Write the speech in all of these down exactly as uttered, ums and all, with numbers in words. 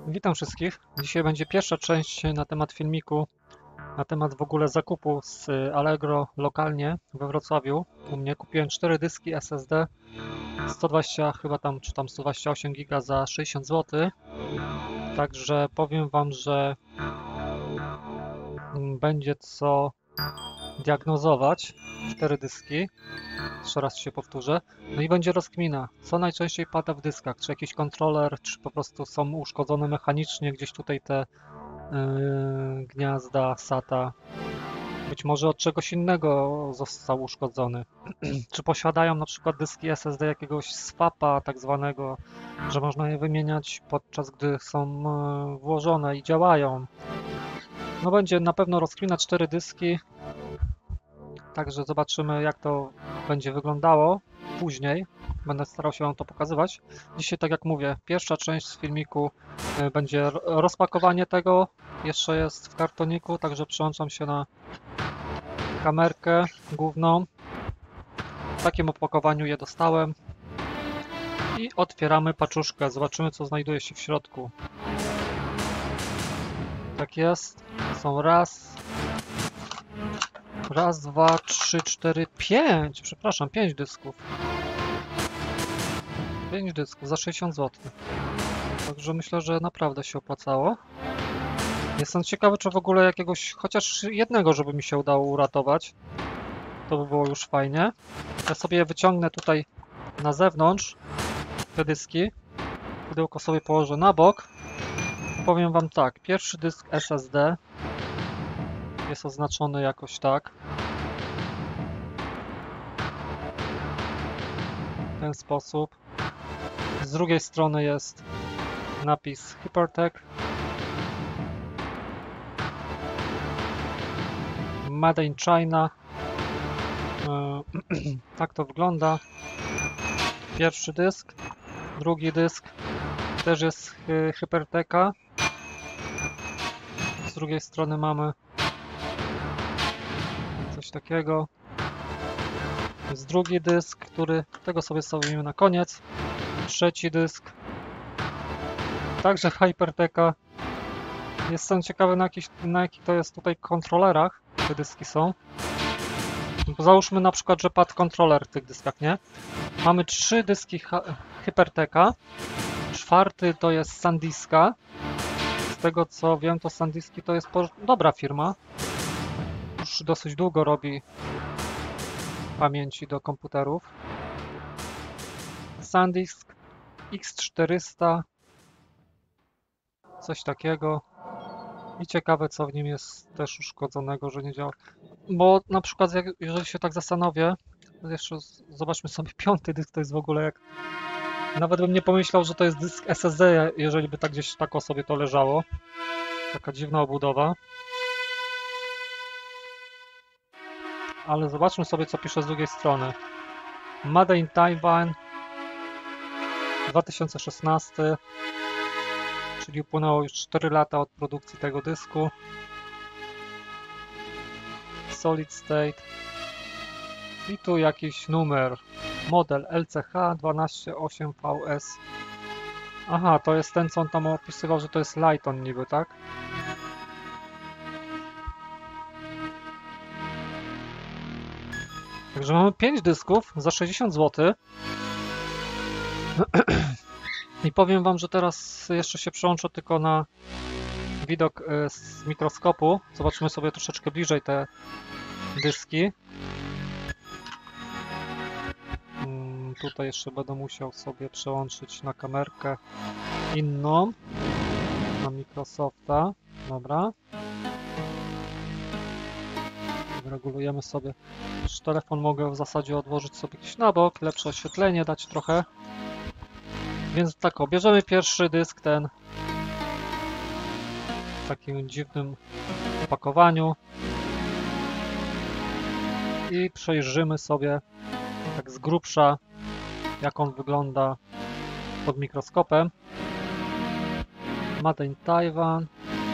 Witam wszystkich. Dzisiaj będzie pierwsza część na temat filmiku, na temat w ogóle zakupu z Allegro lokalnie we Wrocławiu. U mnie kupiłem cztery dyski S S D, sto dwadzieścia chyba tam, czy tam sto dwadzieścia osiem giga za sześćdziesiąt złotych. Także powiem Wam, że będzie co diagnozować. Cztery dyski. Jeszcze raz się powtórzę. No i będzie rozkmina, co najczęściej pada w dyskach. Czy jakiś kontroler, czy po prostu są uszkodzone mechanicznie gdzieś tutaj te yy, gniazda SATA. Być może od czegoś innego został uszkodzony. Czy posiadają na przykład dyski S S D jakiegoś swapa tak zwanego, że można je wymieniać podczas gdy są yy, włożone i działają. No będzie na pewno rozkmina cztery dyski. Także zobaczymy, jak to będzie wyglądało później. Będę starał się Wam to pokazywać. Dzisiaj, tak jak mówię, pierwsza część z filmiku y, będzie rozpakowanie tego. Jeszcze jest w kartoniku, także przełączam się na kamerkę główną. W takim opakowaniu je dostałem. I otwieramy paczuszkę. Zobaczymy, co znajduje się w środku. Tak jest. Są raz, Raz, dwa, trzy, cztery, pięć. Przepraszam, pięć dysków. Pięć dysków za sześćdziesiąt złotych. Także myślę, że naprawdę się opłacało. Jestem ciekawy, czy w ogóle jakiegoś, chociaż jednego, żeby mi się udało uratować. To by było już fajnie. Ja sobie je wyciągnę tutaj na zewnątrz, te dyski. Pudełko sobie położę na bok. Powiem Wam tak, pierwszy dysk S S D jest oznaczony jakoś tak. W ten sposób. Z drugiej strony jest napis Hypertech. Made in China. Tak to wygląda. Pierwszy dysk. Drugi dysk też jest Hypertecha. Z drugiej strony mamy coś takiego. Jest drugi dysk, który tego sobie stawimy na koniec. Trzeci dysk. Także Hypertecha. Jestem ciekawy, na, jakich, na jakich to jest tutaj kontrolerach te dyski są. Bo załóżmy na przykład, że padł kontroler w tych dyskach, nie? Mamy trzy dyski Hypertecha. Czwarty to jest SanDiska. Z tego co wiem, to SanDiski to jest dobra firma. Już dosyć długo robi pamięci do komputerów. SanDisk X czterysta. Coś takiego. I ciekawe, co w nim jest też uszkodzonego, że nie działa. Bo na przykład, jak, jeżeli się tak zastanowię, jeszcze zobaczmy sobie, piąty dysk to jest w ogóle jak... Nawet bym nie pomyślał, że to jest dysk S S D, jeżeli by tak gdzieś tak o sobie to leżało. Taka dziwna obudowa. Ale zobaczmy sobie, co pisze z drugiej strony. Made in Taiwan dwa tysiące szesnasty, czyli upłynęło już cztery lata od produkcji tego dysku. Solid State. I tu jakiś numer. Model L C H dwanaście osiem V S. Aha, to jest ten, co on tam opisywał, że to jest Lighton niby, tak? Także mamy pięć dysków za sześćdziesiąt złotych. I powiem Wam, że teraz jeszcze się przełączę tylko na widok z mikroskopu. Zobaczymy sobie troszeczkę bliżej te dyski. Tutaj jeszcze będę musiał sobie przełączyć na kamerkę inną. Na Microsofta. Dobra. Regulujemy sobie. Już telefon mogę w zasadzie odłożyć sobie gdzieś na bok, lepsze oświetlenie dać trochę. Więc tak, bierzemy pierwszy dysk, ten w takim dziwnym opakowaniu i przejrzymy sobie tak z grubsza, jak on wygląda pod mikroskopem. Made in Taiwan.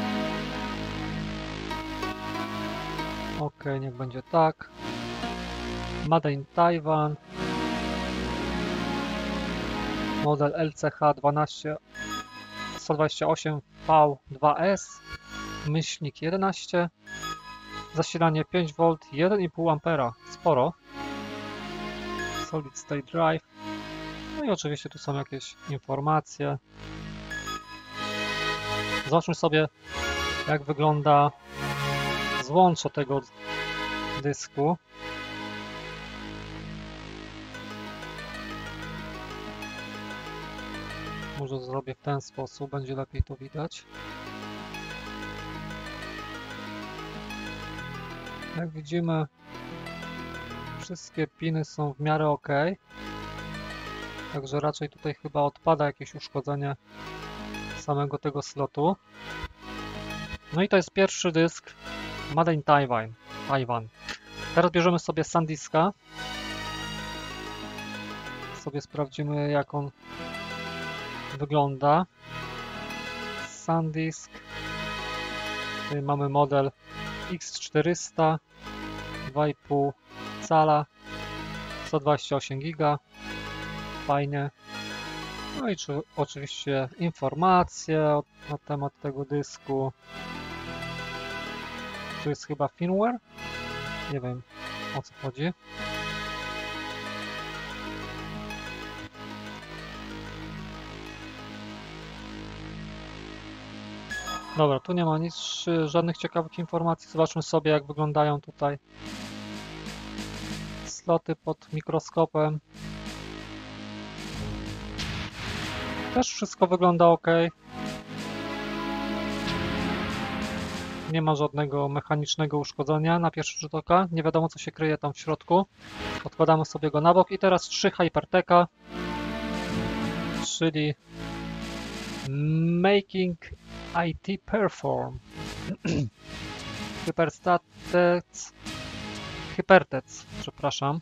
Ok, niech będzie tak. Made in Taiwan. Model L C H dwanaście sto dwadzieścia osiem V dwa S, myślnik jedenaście, zasilanie pięć wolt, jeden i pół ampera, sporo. Solid State Drive. No i oczywiście tu są jakieś informacje. Zobaczmy sobie, jak wygląda złącze tego dysku. Może zrobię w ten sposób, będzie lepiej to widać. Jak widzimy, wszystkie piny są w miarę ok. Także raczej tutaj chyba odpada jakieś uszkodzenie samego tego slotu. No i to jest pierwszy dysk Made in Taiwan. Taiwan. Teraz bierzemy sobie SanDiska. Sobie sprawdzimy, jak on wygląda. SanDisk. Tutaj mamy model X czterysta, dwa i pół cala, sto dwadzieścia osiem giga. Fajnie. No i czy, oczywiście informacje na temat tego dysku. Tu jest chyba firmware. Nie wiem, o co chodzi. Dobra, tu nie ma nic, żadnych ciekawych informacji. Zobaczmy sobie, jak wyglądają tutaj sloty pod mikroskopem. Też wszystko wygląda ok. Nie ma żadnego mechanicznego uszkodzenia na pierwszy rzut oka. Nie wiadomo, co się kryje tam w środku. Odkładamy sobie go na bok. I teraz trzy Hyperteka, czyli Making I T Perform. Hyperstatec. Hypertec, przepraszam.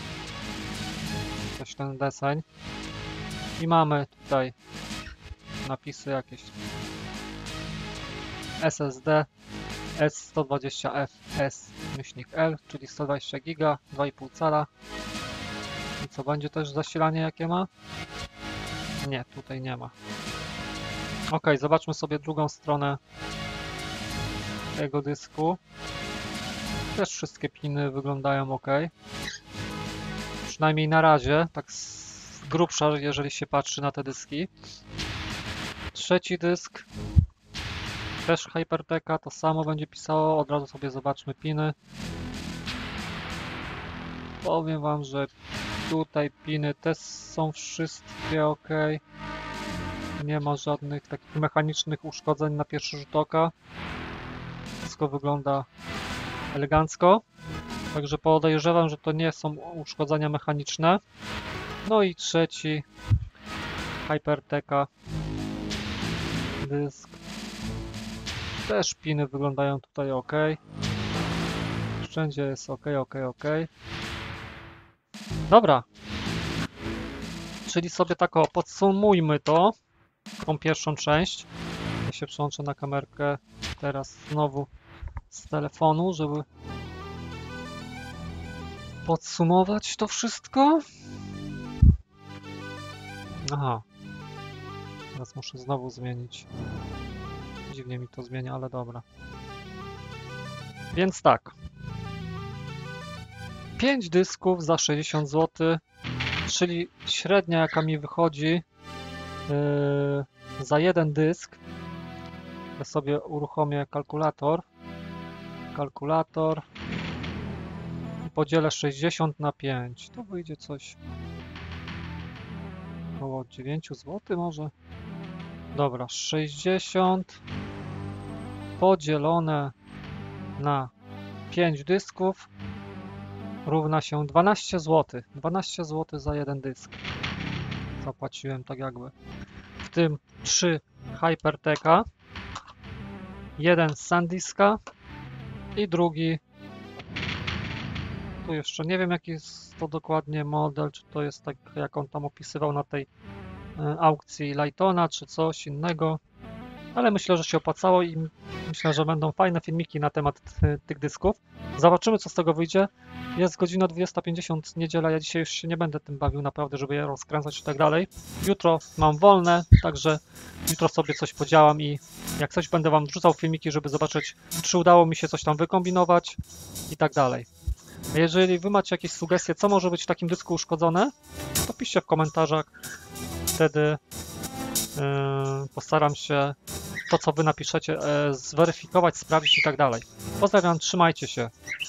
Coś ten deseń. I mamy tutaj napisy jakieś. S S D S sto dwadzieścia F S myślnik L, czyli sto dwadzieścia giga, dwa i pół cala. I co, będzie też zasilanie jakie ma? Nie, tutaj nie ma. Ok, zobaczmy sobie drugą stronę tego dysku. Też wszystkie piny wyglądają ok. Przynajmniej na razie, tak z grubsza, jeżeli się patrzy na te dyski. Trzeci dysk. Też Hyperteka, to samo będzie pisało. Od razu sobie zobaczmy piny. Powiem wam, że tutaj piny też są wszystkie ok. Nie ma żadnych takich mechanicznych uszkodzeń na pierwszy rzut oka. Wszystko wygląda elegancko. Także podejrzewam, że to nie są uszkodzenia mechaniczne. No i trzeci Hyperteka dysk. Też piny wyglądają tutaj ok. Wszędzie jest ok, ok, ok. Dobra. Czyli sobie tak o, podsumujmy to. Tą pierwszą część. Ja się przełączę na kamerkę teraz znowu z telefonu, żeby podsumować to wszystko. Aha. Teraz muszę znowu zmienić. Dziwnie mi to zmienia, ale dobra. Więc tak. pięć dysków za sześćdziesiąt złotych, czyli średnia jaka mi wychodzi yy, za jeden dysk. Ja sobie uruchomię kalkulator. Kalkulator. I podzielę sześćdziesiąt na pięć. To wyjdzie coś około dziewięć złotych może. Dobra, sześćdziesiąt podzielone na pięć dysków równa się dwanaście złotych. dwanaście złotych za jeden dysk. Zapłaciłem tak jakby. W tym trzy Hyperteka, jeden SanDiska i drugi. Tu jeszcze nie wiem, jaki jest to dokładnie model, czy to jest tak, jak on tam opisywał na tej aukcji Lightona, czy coś innego. ale myślę, że się opłacało i myślę, że będą fajne filmiki na temat ty- tych dysków. Zobaczymy, co z tego wyjdzie. Jest godzina dwudziesta pięćdziesiąt, niedziela, ja dzisiaj już się nie będę tym bawił naprawdę, żeby je rozkręcać i tak dalej. Jutro mam wolne, także jutro sobie coś podziałam i jak coś będę wam wrzucał filmiki, żeby zobaczyć, czy udało mi się coś tam wykombinować i tak dalej. A jeżeli wy macie jakieś sugestie, co może być w takim dysku uszkodzone, to piszcie w komentarzach. Wtedy yy, postaram się to, co wy napiszecie, yy, zweryfikować, sprawdzić i tak dalej. Pozdrawiam, trzymajcie się.